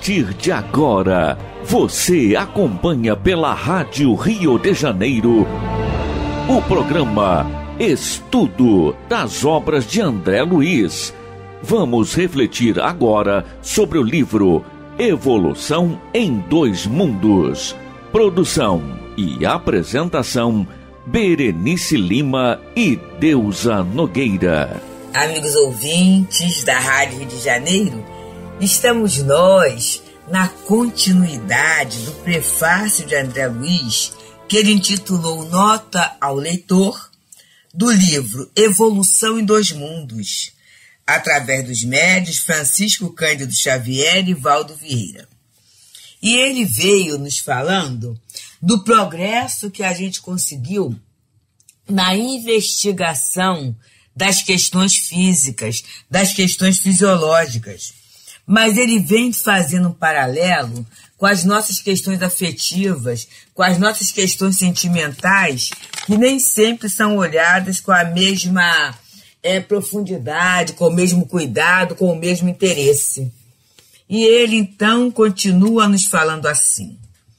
partir de agora, você acompanha pela Rádio Rio de Janeiro o programa Estudo das Obras de André Luiz. Vamos refletir agora sobre o livro Evolução em Dois Mundos. Produção e apresentação, Berenice Lima e Deusa Nogueira. Amigos ouvintes da Rádio Rio de Janeiro, estamos nós na continuidade do prefácio de André Luiz, que ele intitulou Nota ao Leitor, do livro Evolução em Dois Mundos, através dos médios Francisco Cândido Xavier e Valdo Vieira. E ele veio nos falando do progresso que a gente conseguiu na investigação das questões físicas, das questões fisiológicas. Mas ele vem fazendo um paralelo com as nossas questões afetivas, com as nossas questões sentimentais, que nem sempre são olhadas com a mesma profundidade, com o mesmo cuidado, com o mesmo interesse. E ele, então, continua nos falando assim: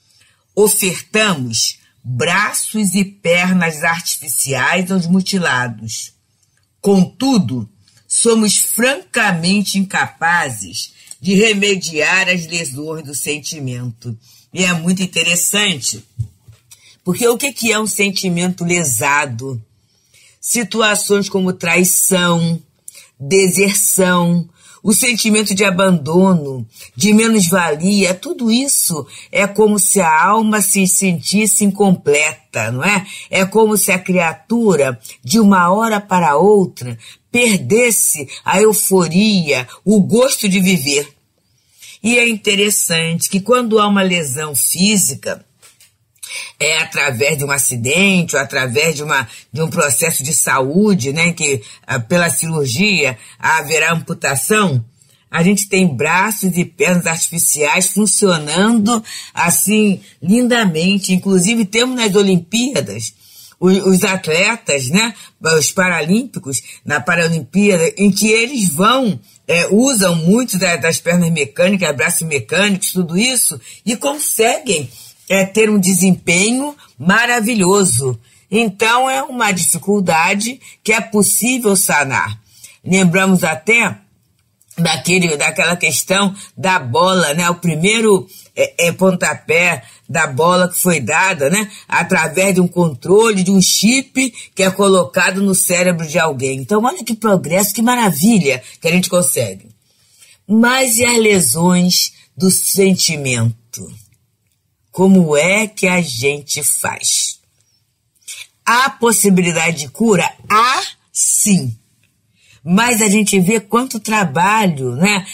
ofertamos braços e pernas artificiais aos mutilados. Contudo, somos francamente incapazes de remediar as lesões do sentimento. E é muito interessante, porque o que é um sentimento lesado? Situações como traição, deserção, o sentimento de abandono, de menos-valia, tudo isso é como se a alma se sentisse incompleta, não é? É como se a criatura, de uma hora para outra, perdesse a euforia, o gosto de viver. E é interessante que quando há uma lesão física, através de um acidente ou através de um processo de saúde, né, que pela cirurgia haverá amputação, a gente tem braços e pernas artificiais funcionando assim lindamente. Inclusive temos nas Olimpíadas os atletas, né, os paralímpicos, na Paralimpíada, em que eles usam muito das pernas mecânicas, braços mecânicos, tudo isso, e conseguem ter um desempenho maravilhoso. Então é uma dificuldade que é possível sanar. Lembramos até daquela questão da bola, né? O primeiro pontapé da bola que foi dada, né? Através de um controle, de um chip que é colocado no cérebro de alguém. Então olha que progresso, que maravilha que a gente consegue. Mas e as lesões do sentimento? Como é que a gente faz? Há possibilidade de cura? Há, sim. Mas a gente vê quanto trabalho, né?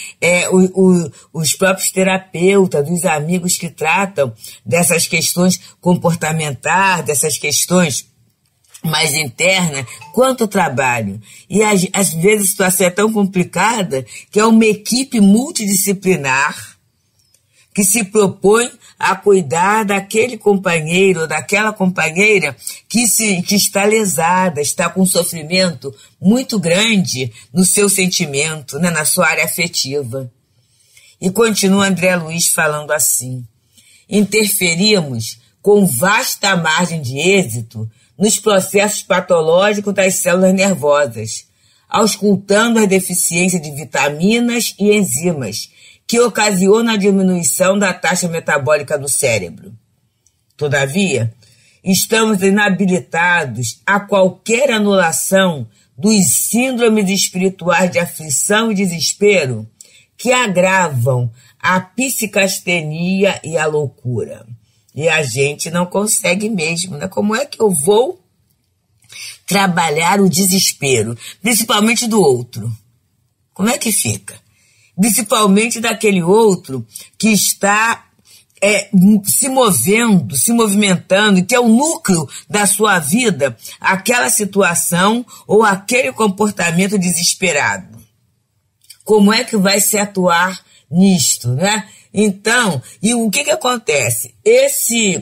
Os próprios terapeutas, os amigos que tratam dessas questões comportamentais, dessas questões mais internas, quanto trabalho. E às vezes a situação é tão complicada que é uma equipe multidisciplinar que se propõe a cuidar daquele companheiro ou daquela companheira que está lesada, está com um sofrimento muito grande no seu sentimento, né, na sua área afetiva. E continua André Luiz falando assim: interferimos com vasta margem de êxito nos processos patológicos das células nervosas, auscultando a deficiência de vitaminas e enzimas, que ocasiona a diminuição da taxa metabólica do cérebro. Todavia, estamos inabilitados a qualquer anulação dos síndromes espirituais de aflição e desespero que agravam a psicastenia e a loucura. E a gente não consegue mesmo, né? Como é que eu vou trabalhar o desespero, principalmente do outro? Como é que fica? Principalmente daquele outro que está se movendo, se movimentando, que é o núcleo da sua vida, aquela situação ou aquele comportamento desesperado. Como é que vai se atuar nisto, né? Então, e o que acontece? Esse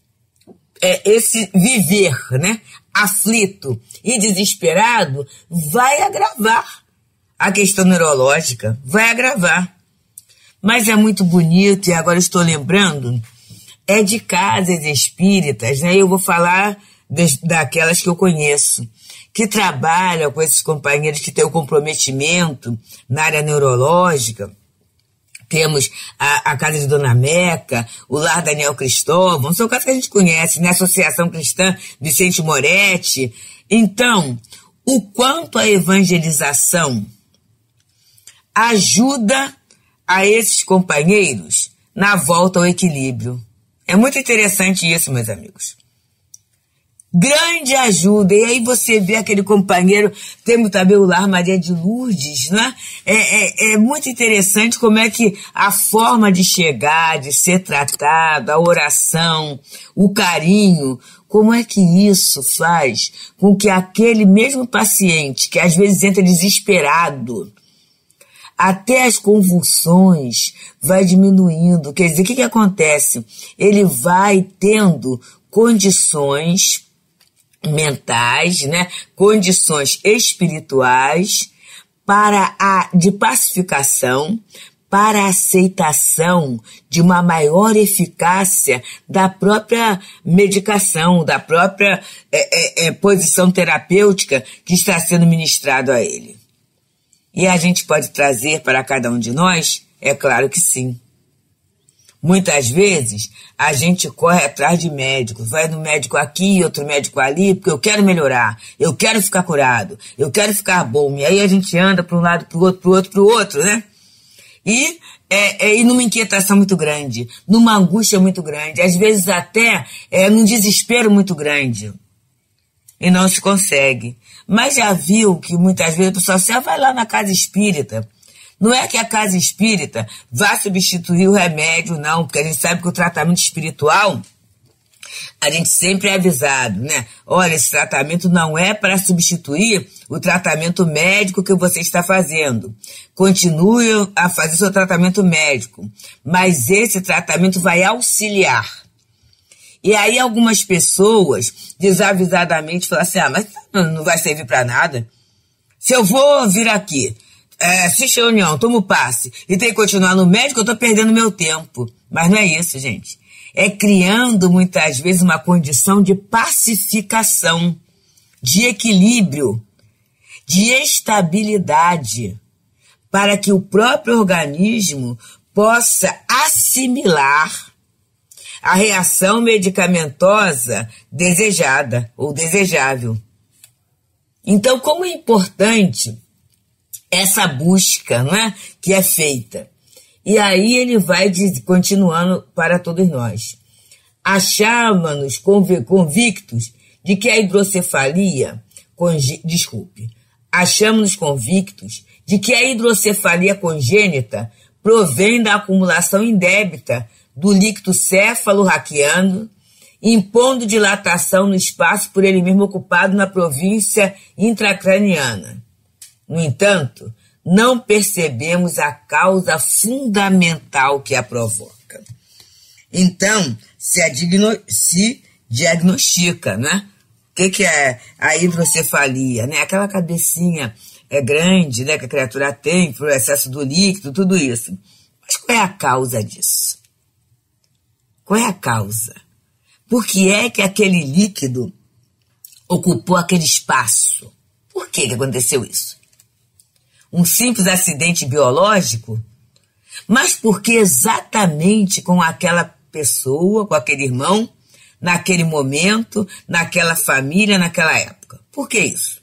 viver, né, aflito e desesperado vai agravar a questão neurológica, vai agravar. Mas é muito bonito, e agora estou lembrando, é de casas espíritas, né? Eu vou falar daquelas que eu conheço, que trabalham com esses companheiros que têm o comprometimento na área neurológica. Temos a Casa de Dona Meca, o Lar Daniel Cristóvão, são casas que a gente conhece, né? Associação Cristã Vicente Moretti. Então, o quanto a evangelização ajuda a esses companheiros na volta ao equilíbrio. É muito interessante isso, meus amigos. Grande ajuda. E aí você vê aquele companheiro, temos também o Lar Maria de Lourdes, né? É muito interessante como é que a forma de chegar, de ser tratado, a oração, o carinho, como é que isso faz com que aquele mesmo paciente, que às vezes entra desesperado, até as convulsões vai diminuindo. Quer dizer, o que acontece? Ele vai tendo condições mentais, né? Condições espirituais de pacificação, para a aceitação de uma maior eficácia da própria medicação, da própria posição terapêutica que está sendo ministrado a ele. E a gente pode trazer para cada um de nós? É claro que sim. Muitas vezes, a gente corre atrás de médicos, vai no médico aqui, outro médico ali, porque eu quero melhorar, eu quero ficar curado, eu quero ficar bom. E aí a gente anda para um lado, para o outro, para o outro, para o outro, né? E numa inquietação muito grande, numa angústia muito grande, às vezes até num desespero muito grande. E não se consegue. Mas já viu que muitas vezes o pessoal assim, vai lá na casa espírita. Não é que a casa espírita vá substituir o remédio, não, porque a gente sabe que o tratamento espiritual, a gente sempre é avisado, né? Olha, esse tratamento não é para substituir o tratamento médico que você está fazendo. Continue a fazer seu tratamento médico, mas esse tratamento vai auxiliar. E aí algumas pessoas, desavisadamente, falam assim, mas não vai servir para nada. Se eu vou vir aqui, assiste a reunião, tomo o passe e tem que continuar no médico, eu estou perdendo meu tempo. Mas não é isso, gente. É criando muitas vezes uma condição de pacificação, de equilíbrio, de estabilidade, para que o próprio organismo possa assimilar a reação medicamentosa desejada ou desejável. Então, como é importante essa busca, não é? Que é feita. E aí ele vai continuando para todos nós. Achávamos-nos convictos de que a hidrocefalia, achamos-nos convictos de que a hidrocefalia congênita provém da acumulação indébita do líquido céfalo-raquiano, impondo dilatação no espaço por ele mesmo ocupado na província intracraniana. No entanto, não percebemos a causa fundamental que a provoca. Então, se diagnostica, né? O que é a hidrocefalia, né? Aquela cabecinha grande, né, que a criatura tem por excesso do líquido, tudo isso. Mas qual é a causa disso? Qual é a causa? Por que é que aquele líquido ocupou aquele espaço? Por que aconteceu isso? Um simples acidente biológico? Mas por que exatamente com aquela pessoa, com aquele irmão, naquele momento, naquela família, naquela época? Por que isso?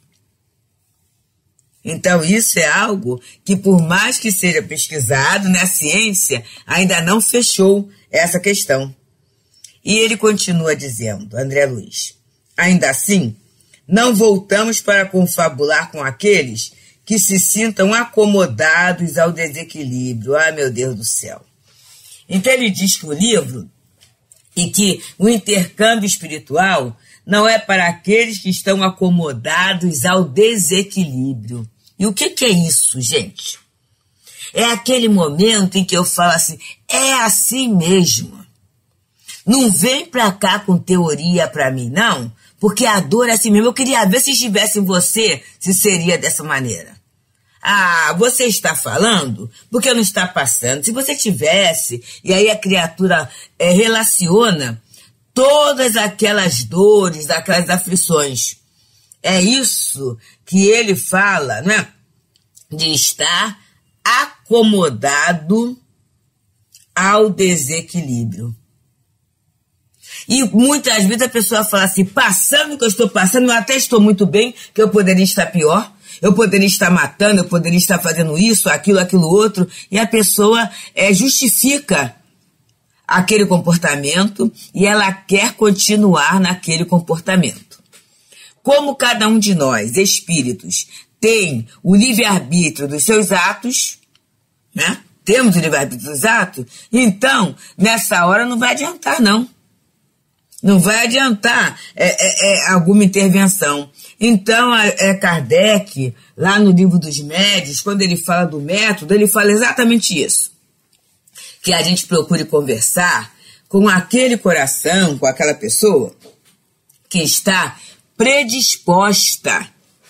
Então isso é algo que, por mais que seja pesquisado, né, a ciência ainda não fechou essa questão. E ele continua dizendo, André Luiz, ainda assim, não voltamos para confabular com aqueles que se sintam acomodados ao desequilíbrio. Ah, meu Deus do céu. Então ele diz que o livro e que o intercâmbio espiritual não é para aqueles que estão acomodados ao desequilíbrio. E o que é isso, gente? É aquele momento em que eu falo assim, é assim mesmo. Não vem pra cá com teoria pra mim, não, porque a dor é assim mesmo. Eu queria ver se estivesse em você, se seria dessa maneira. Ah, você está falando porque não está passando. Se você tivesse, e aí a criatura relaciona todas aquelas dores, aquelas aflições. É isso que ele fala, né? De estar acomodado ao desequilíbrio. E muitas vezes a pessoa fala assim, passando o que eu estou passando, eu até estou muito bem, que eu poderia estar pior, eu poderia estar matando, eu poderia estar fazendo isso, aquilo outro, e a pessoa justifica aquele comportamento e ela quer continuar naquele comportamento. Como cada um de nós, espíritos, tem o livre-arbítrio dos seus atos, né? Temos o livre-arbítrio dos atos, então, nessa hora não vai adiantar, não. Não vai adiantar alguma intervenção. Então, Kardec, lá no Livro dos Médiuns, quando ele fala do método, ele fala exatamente isso. Que a gente procure conversar com aquele coração, com aquela pessoa que está predisposta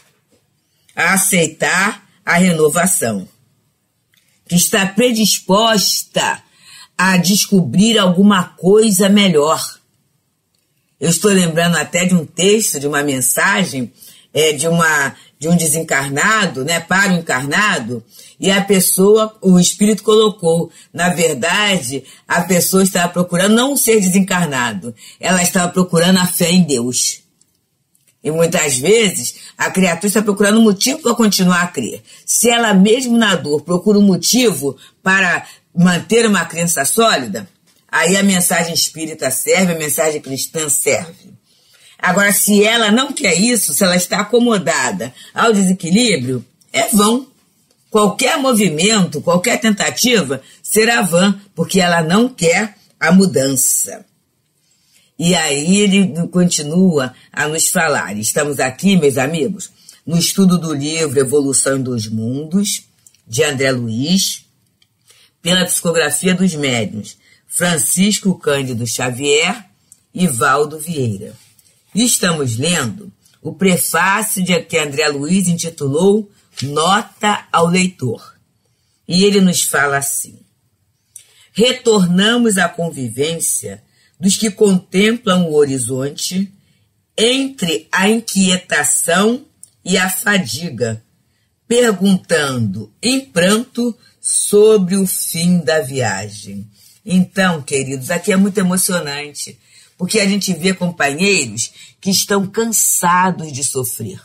a aceitar a renovação, que está predisposta a descobrir alguma coisa melhor. Eu estou lembrando até de um texto, de uma mensagem de um desencarnado, né, para o encarnado, e a pessoa, o espírito colocou, na verdade, a pessoa estava procurando não um ser desencarnado, ela estava procurando a fé em Deus. E muitas vezes a criatura está procurando um motivo para continuar a crer. Se ela mesmo na dor procura um motivo para manter uma crença sólida, aí a mensagem espírita serve, a mensagem cristã serve. Agora, se ela não quer isso, se ela está acomodada ao desequilíbrio, é vão. Qualquer movimento, qualquer tentativa será vã, porque ela não quer a mudança. E aí ele continua a nos falar. Estamos aqui, meus amigos, no estudo do livro Evolução dos Mundos, de André Luiz, pela psicografia dos médiuns Francisco Cândido Xavier e Valdo Vieira. E estamos lendo o prefácio que André Luiz intitulou Nota ao Leitor. E ele nos fala assim: retornamos à convivência dos que contemplam o horizonte entre a inquietação e a fadiga, perguntando em pranto sobre o fim da viagem. Então, queridos, aqui é muito emocionante, porque a gente vê companheiros que estão cansados de sofrer.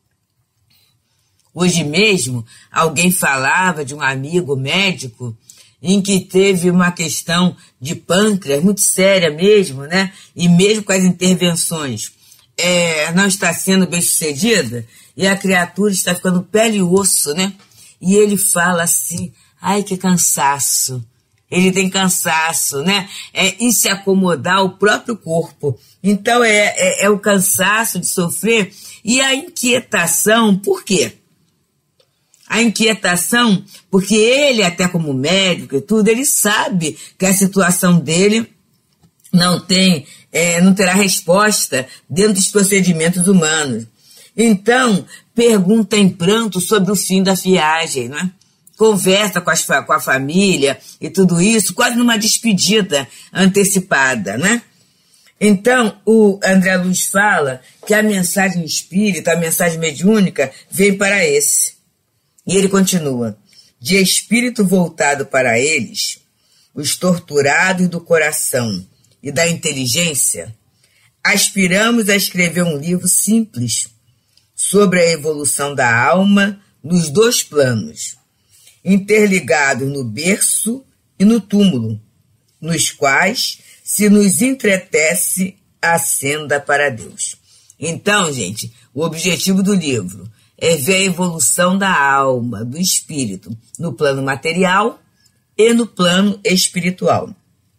Hoje mesmo, alguém falava de um amigo médico em que teve uma questão de pâncreas muito séria mesmo, né? E mesmo com as intervenções não está sendo bem sucedida e a criatura está ficando pele e osso, né? E ele fala assim, ai, que cansaço. Ele tem cansaço, né? Em se acomodar ao próprio corpo. Então, é o cansaço de sofrer e a inquietação. Por quê? A inquietação, porque ele, até como médico e tudo, ele sabe que a situação dele não terá resposta dentro dos procedimentos humanos. Então, pergunta em pranto sobre o fim da viagem, né? Conversa com a família e tudo isso, quase numa despedida antecipada, né? Então, o André Luiz fala que a mensagem espírita, a mensagem mediúnica, vem para esse. E ele continua, de espírito voltado para eles, os torturados do coração e da inteligência, aspiramos a escrever um livro simples sobre a evolução da alma nos dois planos, interligados no berço e no túmulo, nos quais se nos entretece a senda para Deus. Então, gente, o objetivo do livro é ver a evolução da alma, do espírito, no plano material e no plano espiritual.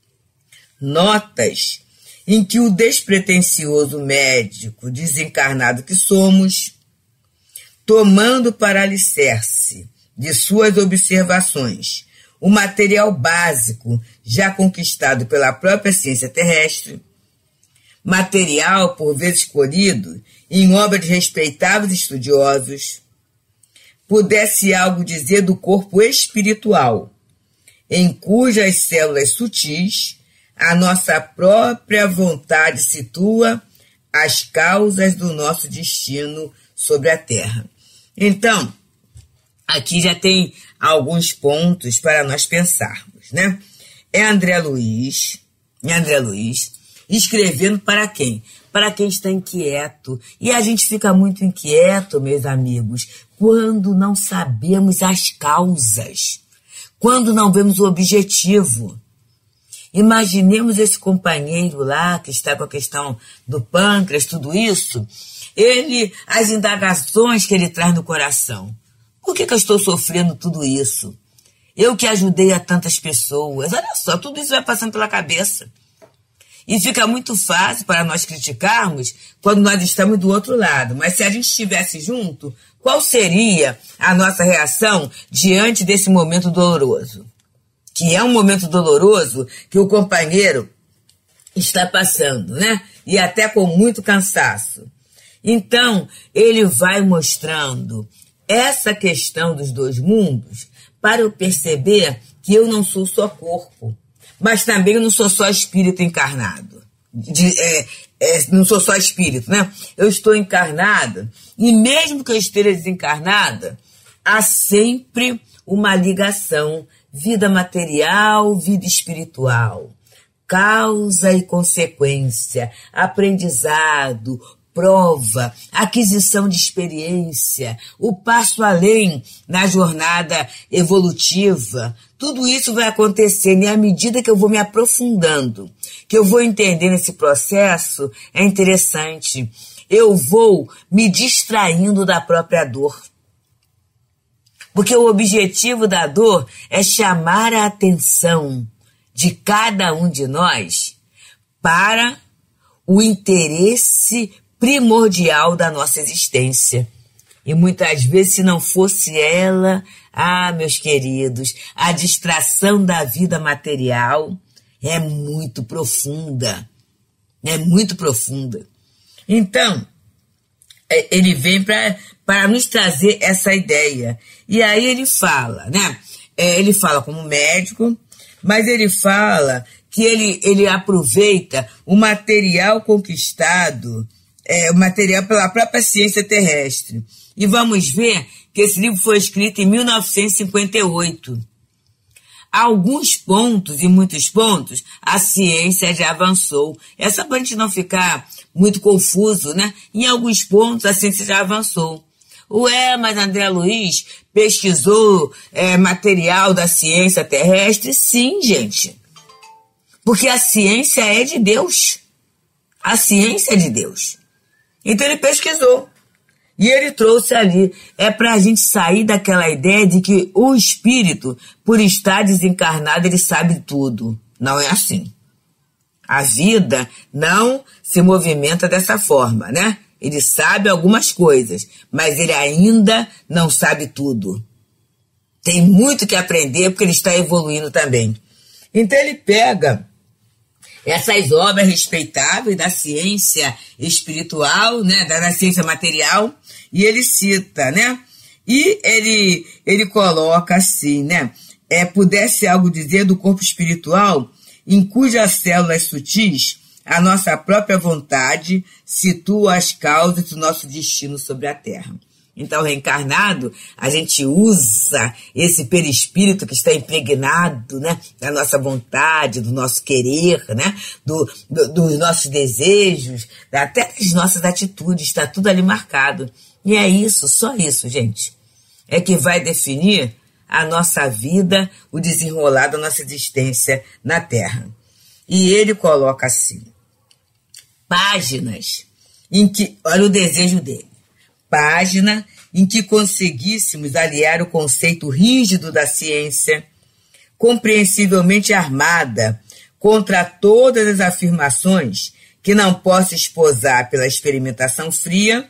Notas em que o despretensioso médico desencarnado que somos, tomando para alicerce de suas observações o material básico já conquistado pela própria ciência terrestre, material por vezes colhido em obras de respeitáveis estudiosos, pudesse algo dizer do corpo espiritual, em cujas células sutis a nossa própria vontade situa as causas do nosso destino sobre a Terra. Então, aqui já tem alguns pontos para nós pensarmos, né? É André Luiz escrevendo para quem? Para quem está inquieto. E a gente fica muito inquieto, meus amigos, quando não sabemos as causas, quando não vemos o objetivo. Imaginemos esse companheiro lá, que está com a questão do pâncreas, tudo isso, as indagações que ele traz no coração. Por que eu estou sofrendo tudo isso? Eu que ajudei a tantas pessoas. Olha só, tudo isso vai passando pela cabeça. E fica muito fácil para nós criticarmos quando nós estamos do outro lado. Mas se a gente estivesse junto, qual seria a nossa reação diante desse momento doloroso? Que é um momento doloroso que o companheiro está passando, né? E até com muito cansaço. Então, ele vai mostrando essa questão dos dois mundos para eu perceber que eu não sou só corpo, mas também eu não sou só espírito encarnado. Não sou só espírito, né? Eu estou encarnada e mesmo que eu esteja desencarnada, há sempre uma ligação, vida material, vida espiritual, causa e consequência, aprendizado, prova, aquisição de experiência, o passo além na jornada evolutiva. Tudo isso vai acontecendo e à medida que eu vou me aprofundando, que eu vou entendendo esse processo, é interessante. Eu vou me distraindo da própria dor. Porque o objetivo da dor é chamar a atenção de cada um de nós para o interesse primordial da nossa existência. E muitas vezes, se não fosse ela, meus queridos, a distração da vida material é muito profunda. É muito profunda. Então, ele vem para nos trazer essa ideia. E aí ele fala, né? Ele fala como médico, mas ele fala que ele aproveita o material conquistado, o material pela própria ciência terrestre. E vamos ver que esse livro foi escrito em 1958. Alguns pontos e muitos pontos a ciência já avançou. É só para a gente não ficar muito confuso, né? Em alguns pontos a ciência já avançou. Mas André Luiz pesquisou material da ciência terrestre? Sim, gente. Porque a ciência é de Deus. A ciência é de Deus. Então ele pesquisou. E ele trouxe ali. É para a gente sair daquela ideia de que o espírito, por estar desencarnado, ele sabe tudo. Não é assim. A vida não se movimenta dessa forma, né? Ele sabe algumas coisas, mas ele ainda não sabe tudo. Tem muito que aprender porque ele está evoluindo também. Então ele pega essas obras respeitáveis da ciência espiritual, né, da ciência material, e ele cita, né? E ele coloca assim, né? Pudesse algo dizer do corpo espiritual em cujas células sutis a nossa própria vontade situa as causas do nosso destino sobre a Terra. Então, reencarnado, a gente usa esse perispírito que está impregnado, né, da nossa vontade, do nosso querer, né, dos nossos desejos, até das nossas atitudes, está tudo ali marcado. E é isso, só isso, gente, é que vai definir a nossa vida, o desenrolar da nossa existência na Terra. E ele coloca assim, páginas em que, olha o desejo dele, página em que conseguíssemos aliar o conceito rígido da ciência, compreensivelmente armada contra todas as afirmações que não posso esposar pela experimentação fria,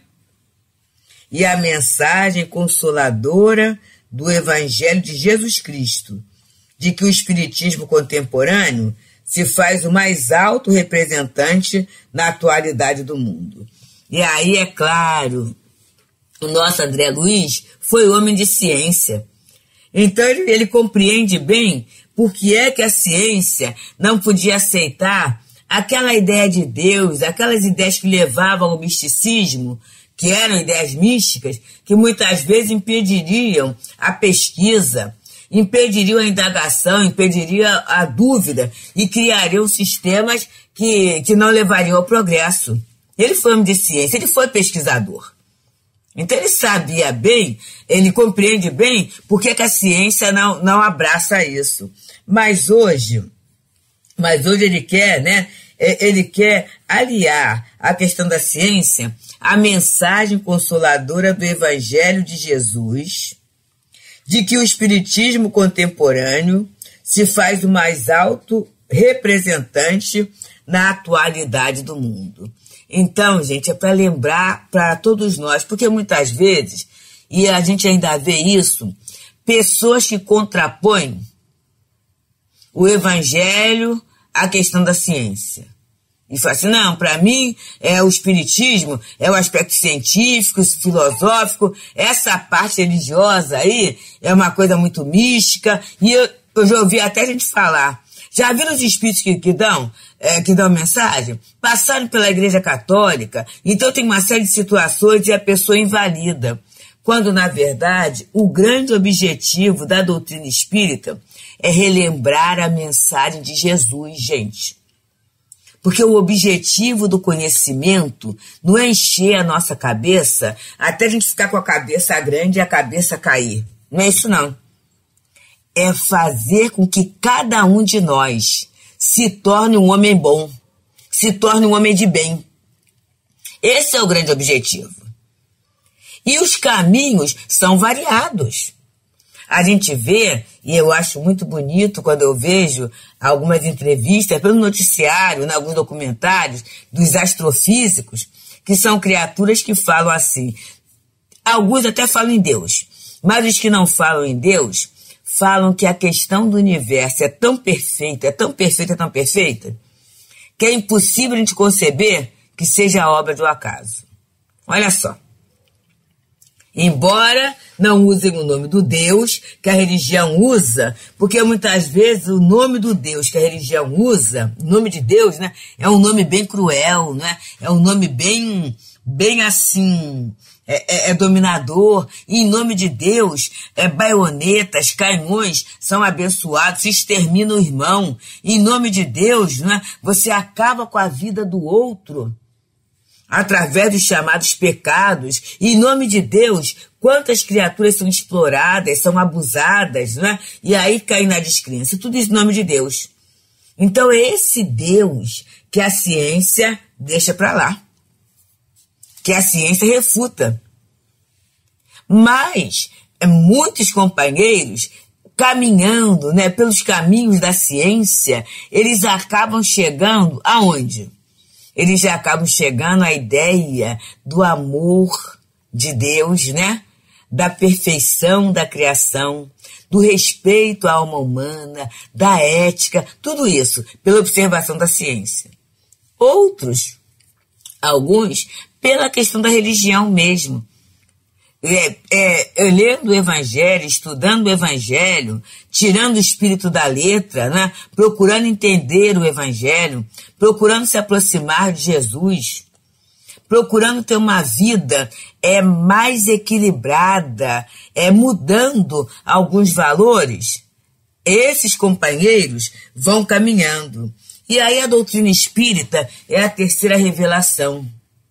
e a mensagem consoladora do Evangelho de Jesus Cristo, de que o Espiritismo contemporâneo se faz o mais alto representante na atualidade do mundo. E aí, é claro, o nosso André Luiz foi homem de ciência. Então ele compreende bem por que é que a ciência não podia aceitar aquela ideia de Deus, aquelas ideias que levavam ao misticismo, que eram ideias místicas, que muitas vezes impediriam a pesquisa, impediriam a indagação, impediriam a dúvida e criariam sistemas que não levariam ao progresso. Ele foi homem de ciência, ele foi pesquisador. Então ele sabia bem, ele compreende bem por que a ciência não abraça isso. Mas hoje ele quer, né? Ele quer aliar a questão da ciência à mensagem consoladora do Evangelho de Jesus, de que o espiritismo contemporâneo se faz o mais alto representante na atualidade do mundo. Então, gente, é para lembrar para todos nós, porque muitas vezes, e a gente ainda vê isso, pessoas que contrapõem o Evangelho à questão da ciência. E fala assim, não, para mim o espiritismo é o aspecto científico, filosófico, essa parte religiosa aí é uma coisa muito mística, e eu já ouvi até gente falar, já viram os espíritos que dão mensagem? Passaram pela Igreja Católica, então tem uma série de situações e a pessoa invalida. Quando, na verdade, o grande objetivo da doutrina espírita é relembrar a mensagem de Jesus, gente. Porque o objetivo do conhecimento não é encher a nossa cabeça até a gente ficar com a cabeça grande e a cabeça cair. Não é isso, não. É fazer com que cada um de nós se torne um homem bom, se torne um homem de bem. Esse é o grande objetivo. E os caminhos são variados. A gente vê, e eu acho muito bonito quando eu vejo algumas entrevistas pelo noticiário, em alguns documentários, dos astrofísicos, que são criaturas que falam assim. Alguns até falam em Deus, mas os que não falam em Deus falam que a questão do universo é tão perfeita, que é impossível a gente conceber que seja obra do acaso. Olha só. Embora não usem o nome do Deus que a religião usa, porque muitas vezes o nome do Deus que a religião usa, o nome de Deus, né, é um nome bem cruel, né, é um nome bem assim, dominador, e em nome de Deus, baionetas, canhões são abençoados, se extermina o irmão, e em nome de Deus, né, você acaba com a vida do outro, através dos chamados pecados, e em nome de Deus, quantas criaturas são exploradas, são abusadas, né? E aí caem na descrença, tudo isso em nome de Deus. Então é esse Deus que a ciência deixa para lá, que a ciência refuta. Mas muitos companheiros, caminhando, né, pelos caminhos da ciência, eles acabam chegando aonde? Eles já acabam chegando à ideia do amor de Deus, né? Da perfeição da criação, do respeito à alma humana, da ética, tudo isso pela observação da ciência. Outros, alguns, pela questão da religião mesmo. Lendo o Evangelho, estudando o Evangelho, tirando o espírito da letra, né? Procurando entender o Evangelho, procurando se aproximar de Jesus, procurando ter uma vida mais equilibrada, mudando alguns valores. Esses companheiros vão caminhando. E aí a doutrina espírita é a terceira revelação.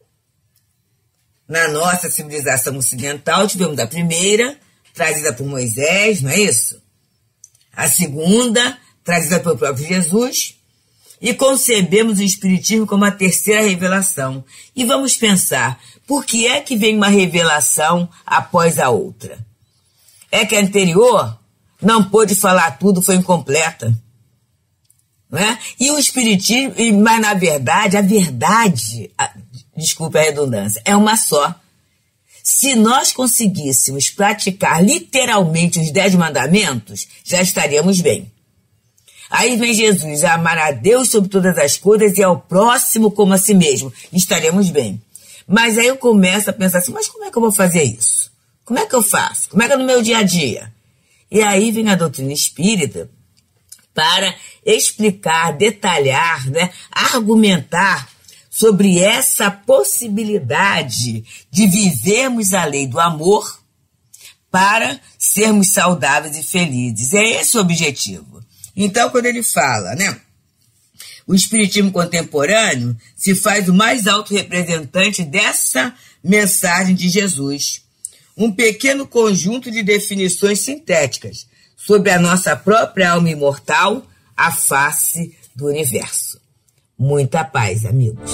Na nossa civilização ocidental, tivemos a primeira, trazida por Moisés, não é isso? A segunda, trazida pelo próprio Jesus. E concebemos o Espiritismo como a terceira revelação. E vamos pensar, por que é que vem uma revelação após a outra? É que a anterior não pôde falar tudo, foi incompleta. Não é? E o Espiritismo, mas na verdade, desculpe a redundância, é uma só. Se nós conseguíssemos praticar literalmente os 10 mandamentos, já estaríamos bem. Aí vem Jesus, amar a Deus sobre todas as coisas e ao próximo como a si mesmo. Estaremos bem. Mas aí eu começo a pensar assim, mas como é que eu vou fazer isso? Como é que eu faço? Como é que é no meu dia a dia? E aí vem a doutrina espírita para explicar, detalhar, né, argumentar sobre essa possibilidade de vivermos a lei do amor para sermos saudáveis e felizes. É esse o objetivo. Então, quando ele fala, né, o espiritismo contemporâneo se faz o mais alto representante dessa mensagem de Jesus. Um pequeno conjunto de definições sintéticas sobre a nossa própria alma imortal, a face do universo. Muita paz, amigos.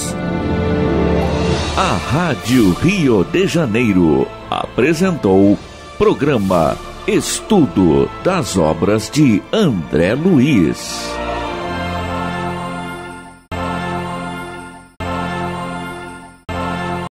A Rádio Rio de Janeiro apresentou programa Estudo das Obras de André Luiz.